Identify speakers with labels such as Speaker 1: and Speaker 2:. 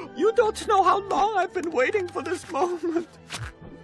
Speaker 1: You don't know how long I've been waiting for this moment.